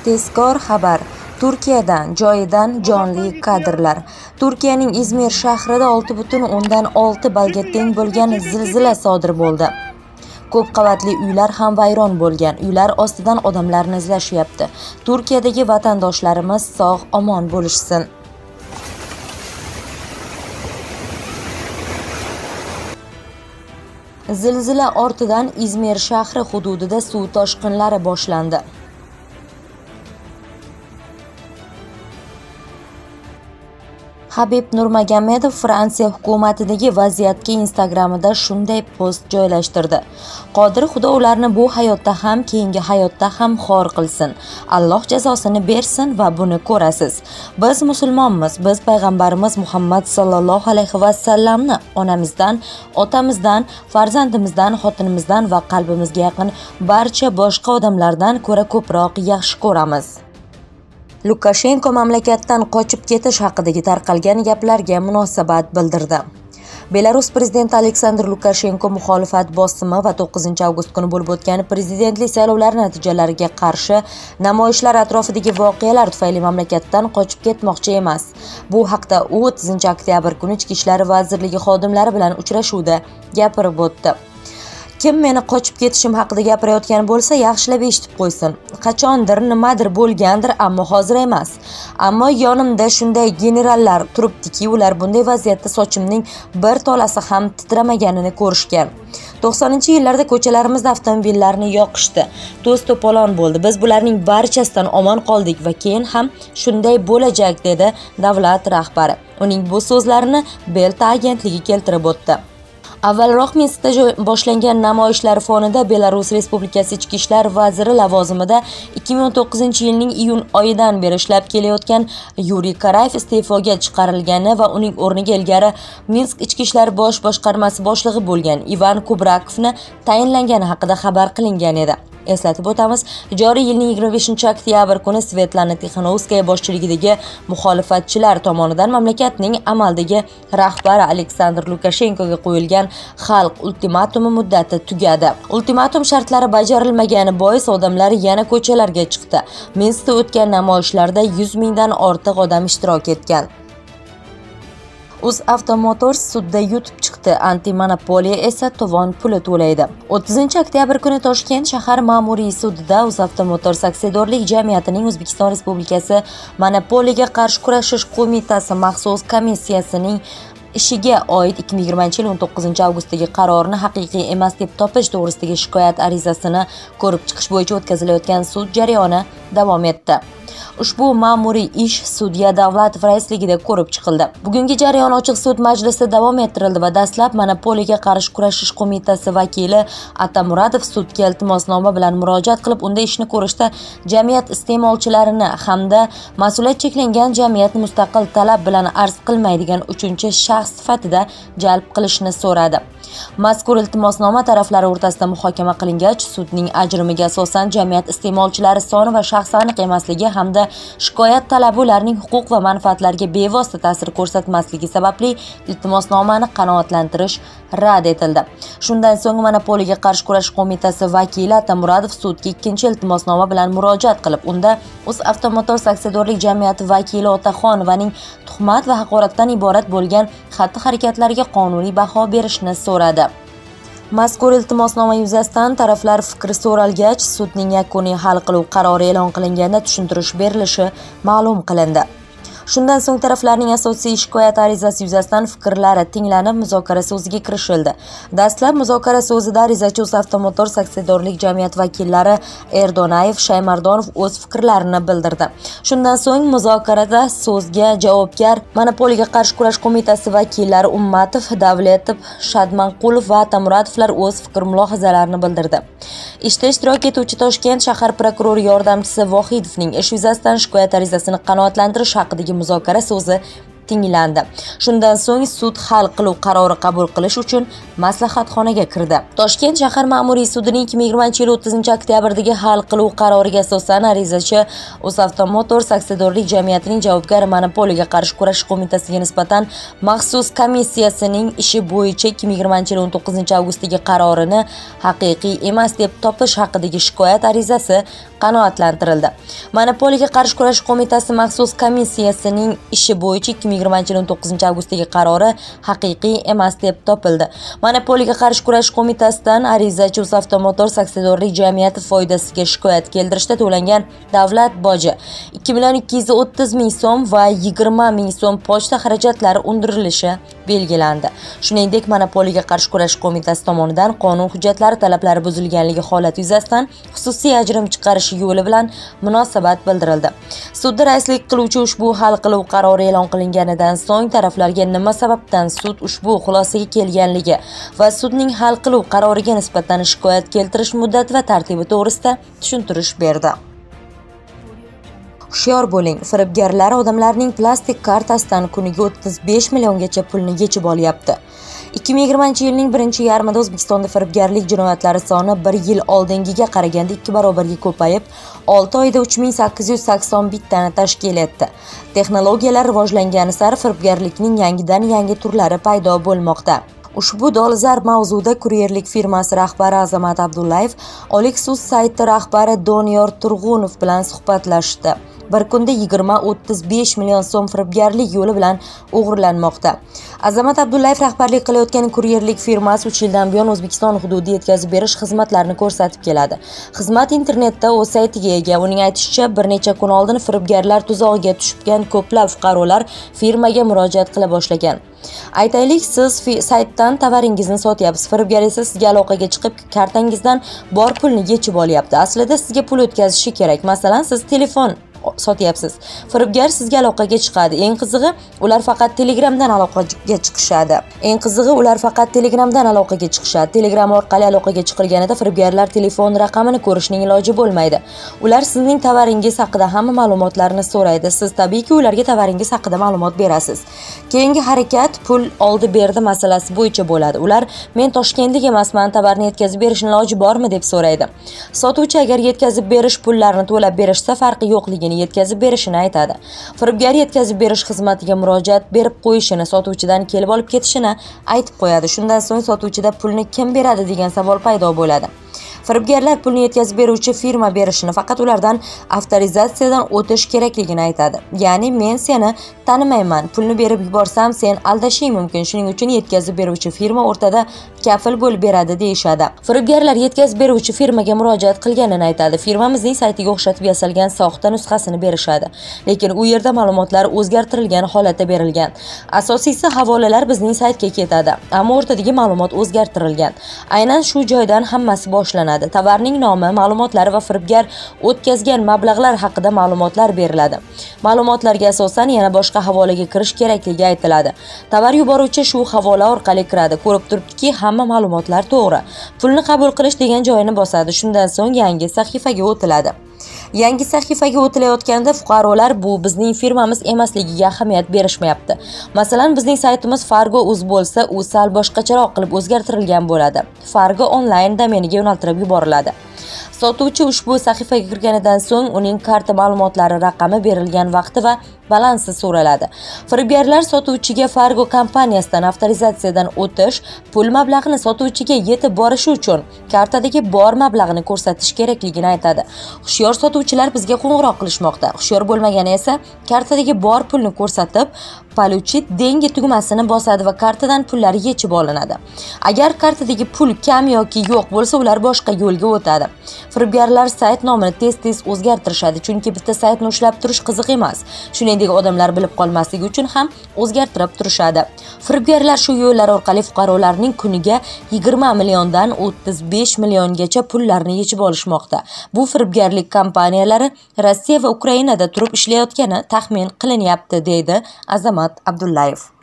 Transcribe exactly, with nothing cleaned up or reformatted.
Tezkor xabar. Turkiyadan joyidan jonli kadrlar. Turkiyaning İzmir shahrida olti butun o'ndan olti balga teng bo'lgan zilzila sodir bo'ldi. Ko'p qavatli uylar ham vayron bo'lgan. Uylar ostidan odamlarni izlashyapti. Turkiyadagi vatandoshlarimiz sog' omon bo'lishsin. Zilzila ortidan İzmir shahri hududida suv toshqinlari boshlandi. Xabib Nurmagomedov Fransiya hukumatidagi vaziyatga Instagramida shunday post joylashtirdi. Qodir Xudo ularni bu hayotda ham, keyingi hayotda ham xor qilsin. Alloh jazosini bersin va buni kўrasiz. Biz musulmonmiz. Biz Пайғамбаримиз Муҳаммад sallallohu алайҳи va sallamni onamizdan, otamizdan, farzandimizdan, xotinimizdan va qalbimizga yaqin barcha boshqa odamlardan ko'ra ko'proq yaxshi ko'ramiz. Lukashenko mamlakatdan qochib ketish haqidagi tarqalgan gaplarga munosabat bildirdi. Belarus prezidenti Aleksandr Lukashenko muxolifat bosimi va to'qqizinchi avgust kuni bo'lib o'tgan prezidentlik saylovlari natijalariga qarshi namoyishlar atrofidagi voqealar tufayli mamlakatdan qochib ketmoqchi emas. Bu haqda u o'ttizinchi oktyabr kuni Ichki ishlar vazirligi xodimlari bilan uchrashuvda gapirib o'tdi. Kim meni qochib ketishim haqida gapirayotgan bo'lsa, yaxshilab eshitib qo'ysin. Qachondir nimadir bo'lgandir, ammo hozir emas. Ammo yonimda shunday generallar turibdiki, ular bunday vaziyatda sochimning bir tolasi ham titramaganini ko'rishgan. to'qsoninchi yillarda ko'chalarimizda avtomobillarni yoqishdi. To'z to'polon bo'ldi. Biz bularning barchasidan omon qoldik va keyin ham shunday bo'lajak, dedi davlat rahbari. Uning bu so'zlarini Belta agentligi keltirib o'tdi. Avvalroq Minskda boshlangan namoyishlar fonida Belarus Respublikasi Ichki ishlar vaziri lavozimida ikki ming o'n to'qqizinchi yilning iyun oyidan beri ishlab kelayotgan Yuriy Karayev iste'foga chiqarilgani va uning o'rniga ilgari Minsk ichki ishlar bosh boshqarmasi boshlig'i bo'lgan Ivan Kubrakovni tayinlangani haqida xabar qilingan edi. Eslatib o'tamiz, joriy yilning yigirma beshinchi oktyabr kuni Svetlana Tixanovskaya boshchiligidagi muxolifatchilar tomonidan mamlakatning amaldagi rahbari Aleksandr Lukashenkoga qo'yilgan xalq ultimatumi muddati tugadi. Ultimatum shartlari bajarilmagani bois odamlar yana ko'chalarga chiqdi. Minskda o'tgan namoyishlarda yuz mingdan ortiq odam ishtirok etgan. UzAvto Motors sudda yutib chiqdi, antimonopoliya esa tovon puli to'laydi. o'ttizinchi oktyabr kuni Toshkent shahar ma'muriy sudida UzAvto Motors aksiyadorlik jamiyatining O'zbekiston Respublikasi Monopoliyaga qarshi kurashish qo'mitasi maxsus komissiyasining ishiga oid ikki ming yigirmanchi yil o'n to'qqizinchi avgustdagi qarorini haqiqiy emas deb topish to'g'risidagi shikoyat arizasini ko'rib chiqish bo'yicha o'tkazilayotgan sud jarayoni davom etdi. Ushbu ma'muriy ish sudya davlat raisligida ko'rib chiqildi. Bugungi jarayon ochiq sud majlisida davom ettirildi va dastlab Monopoliyaga qarshi kurashish qo'mitasi vakili Atamuradov sudga iltimosnoma bilan murojaat qilib, unda ishni ko'rishda jamiyat iste'molchilarini hamda mas'uliyat cheklangan jamiyatni mustaqil talab bilan arz qilmaydigan uchinchi shaxs sifatida jalb qilishni so'radi. Mazkur iltimosnoma taraflar o'rtasida muhokama qilingach, sudning ajrimiga asosan jamiyat iste'molchilari soni va shaxsi aniq emasligi hamda shikoyat talabi ularning huquq va manfaatlariga bevosita ta'sir ko'rsatmasligi sababli iltimosnomani qanoatlantirish rad etildi. Shundan so'ng Monopoliyaga qarshi kurashish qo'mitasi vakili Atamuradov sudga ikkinchi iltimosnoma bilan murojaat qilib, unda UzAvto Motors aksiyadorlik jamiyati vakili Otaxonovaning tuhmat va haqoratdan iborat bo'lgan xatti-harakatlariga qonuniy baho berishni so'radi. Mazkur iltimosnoma yuzasidan taraflar fikri so'ralgach, sudning yakuniy hal qiluv qarori e'lon qilinganda tushuntirish berilishi ma'lum qilindi. Shundan so'ng taraflarning asosiy shikoyat arizasi yuzasidan fikrlari tinglanib, muzokara so'ziga kirishildi. Dastlab muzokara so'zida arizachi UzAvto Motors aksiyadorlik jamiyat vakillari Erdonayev, Shaymardonov o'z fikrlarini bildirdi. Shundan so'ng muzokarada so'zga javobgar Monopoliyaga qarshi kurash qo'mitasi vakillari Ummatov, Davletov, Shadmanqulov va Atamuradovlar o'z fikr-mulohazalarini bildirdi. Ishda ishtirok etuvchi Toshkent shahar prokurori yordamchisi Vohidovning ish yuzasidan shikoyat arizasini qanoatlantirish haqidagi muzokara so'zi tinglandi. Shundan so'ng sud hal qiluv qarori qabul qilish uchun maslahatxonaga kirdi. Toshkent shahar ma'muriy sudining ikki ming yigirmanchi yil o'ttizinchi oktyabrdagi hal qiluv qaroriga asosan arizachi UzAvto Motors aksiyadorlik jamiyatining javobgar Monopoliyaga qarshi kurashish qo'mitasiga nisbatan maxsus komissiyasining ishi bo'yicha ikki ming yigirmanchi yil o'n to'qqizinchi avgustdagi qarorini haqiqiy emas deb topish haqidagi shikoyat arizasi qanoatlantirildi. Monopoliyaga qarshi kurash qo'mitasi maxsus komissiyasining ishi bo'yicha ikki ming yigirmanchi yil o'n to'qqizinchi avgustdagi qarori haqiqiy emas deb topildi. Monopoliyaga qarshi kurash qo'mitasidan arizachi UzAvtomotor aksiyadorlik jamiyati foydasiga shikoyat keltirishda to'langan davlat boji ikki million ikki yuz o'ttiz ming so'm va yigirma ming so'm pochta xarajatlari undirilishi belgilandi. Shuningdek, monopoliyaga qarshi kurash qo'mitasi tomonidan qonun hujjatlari talablari buzilganligi holati yuzasidan xususiy ajrim chiqarish yo'li bilan munosabat bildirildi. Sudda raislik qiluvchi ushbu hal qiluv qarori e'lon qilinganidan so'ng taraflarga nima sababdan sud ushbu xulosaga kelganligi va sudning hal qiluv qaroriga nisbatan shikoyat keltirish muddati va tartibi to'g'risida tushuntirish berdi. Hushyor bo'ling, firibgarlar odamlarning plastik kartasidan kuniga o'ttiz besh milliongacha pulni yechib olyapti. ikki ming yigirmanchi yilning birinchi yarmida O'zbekistonda firibgarlik jinoyatlari soni bir yil oldingiga qaraganda ikki barobarga ko'payib, olti oyda uch ming sakkiz yuz sakson bittani tashkil etdi. Texnologiyalar rivojlangani sari firibgarlikning yangidan-yangi turlari paydo bo'lmoqda. Ushbu dolzarb mavzuda kuryerlik firmasi rahbari Azamat Abdullayev Olexus sayti rahbari Doniyor Turg'unov bilan suhbatlashdi. Bir kunda yigirma o'ttiz besh million so'm firibgarlik yo'li bilan o'g'irlanmoqda. Azamat Abdullayev rahbarlik qilayotgan kuryerlik firmasi uch yildan buyon O'zbekiston hududi yetkazib berish xizmatlarini ko'rsatib keladi. Xizmat internetda o'z saytiga ega. Uning aytishicha, bir necha kun oldin firibgarlar tuzog'iga tushgan ko'plab fuqarolar firmaga murojaat qila boshlagan. Aytaylik, siz saytdan tovaringizni sotyapsiz, firibgar esa sizga aloqaga chiqib, kartangizdan bor pulni yechib olyapti. Aslida sizga pul o'tkazishi kerak. Masalan, siz telefon sotyapsiz. Firibgar sizga aloqaga chiqadi. Eng qizig'i, ular faqat Telegramdan aloqaga chiqishadi. Eng qizig'i, ular faqat Telegramdan aloqaga chiqishadi. Telegram orqali aloqaga chiqilganida firibgarlar telefon raqamini ko'rishning iloji bo'lmaydi. Ular sizning tovaringiz haqida hamma ma'lumotlarni so'raydi. Siz tabiiyki ularga tovaringiz haqida ma'lumot berasiz. Keyingi harakat pul oldi-berdi masalasi bo'yicha bo'ladi. Ular men Toshkentlik emasman, tovarni yetkazib berishning iloji bormi deb so'raydi. Sotuvchi agar yetkazib berish pullarini to'lab berishsa farqi yo'qligini yetkazib berishini aytadi. Firibgar yetkazib berish xizmatiga murojaat berib qo'yishini, sotuvchidan kelib olib ketishini aytib qo'yadi. Shundan so'ng sotuvchida pulni kim beradi degan savol paydo bo'ladi. Firibgarlar pulni yetkazib beruvchi firma berishini, faqat ulardan avtorizatsiyadan o'tish kerakligini aytadi. Ya'ni men seni tanimayman, pulni berib yuborsam sen aldashing mumkin. Shuning uchun yetkazib beruvchi firma o'rtada kafil bo'lib beradi deyishadi. Firibgarlar yetkazib beruvchi firmaga murojaat qilganini aytadi. Firmamizning saytiga o'xshatib yasalgan soxta nusxasini berishadi. Lekin u yerda ma'lumotlar o'zgartirilgan holatda berilgan. Asosiysi havolalar bizning saytga ketadi, ammo o'rtadagi ma'lumot o'zgartirilgan. Aynan shu joydan hammasi boshlanadi. Tovarning nomi, ma'lumotlari va firibgar o'tkazgan mablag'lar haqida ma'lumotlar beriladi. Ma'lumotlarga asosan yana boshqa havolaga kirish kerakligi aytiladi. Tovar yuboruvchi shu havola orqali kiradi. Ko'rib turibdiki, hamma ma'lumotlar to'g'ri. Pulni qabul qilish degan joyini bosadi. Shundan so'ng yangi sahifaga o'tiladi. Yangi sahifaga o'tilayotganda fuqarolar bu bizning firmamiz emasligiga ahamiyat berishmayapti. Masalan, bizning saytimiz Fargo uz bo'lsa, u sal boshqacharoq qilib o'zgartirilgan bo'ladi. Fargo onlayn domeniga yo'naltirib yuboriladi. Sotuvchi ushbu sahifaga kirganidan so'ng uning karta ma'lumotlari raqami berilgan vaqti va balansi so'raladi. Firibgarlar sotuvchiga Fargo kompaniyasidan avtorizatsiyadan o'tish, pul mablag'ini sotuvchiga yetib borishi uchun kartadagi bor mablag'ni ko'rsatish kerakligini aytadi. Hushyor sotuvchilar bizga qo'ng'iroq qilishmoqda. Hushyor bo'lmagani esa kartadagi bor pulni ko'rsatib, Paluchit dengi tugmasini bosadi va kartadan pullari yechib olinadi. Agar kartadagi pul kam yoki yo'q bo'lsa, ular boshqa yo'lga o'tadi. Firibgarlar sayt nomini tez-tez o'zgartirishadi, chunki bitta saytni ushlab turish qiziq emas. Shuningdek, odamlar bilib qolmasligi uchun ham o'zgartirib turishadi. Firibgarlar shu yo'llar orqali fuqarolarning kuniga yigirma milliondan o'ttiz besh milliongacha pullarni yechib olishmoqda. Bu firibgarlik kompaniyalari Rossiya va Ukrainada turib ishlayotgani taxmin qilinyapti, deydi Azamat Abdullayev.